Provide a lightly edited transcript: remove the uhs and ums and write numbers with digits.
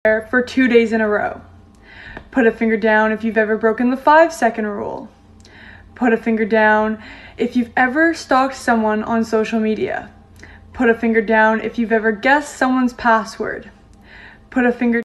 for 2 days in a row. Put a finger down if you've ever broken the 5-second rule. Put a finger down if you've ever stalked someone on social media. Put a finger down if you've ever guessed someone's password. Put a finger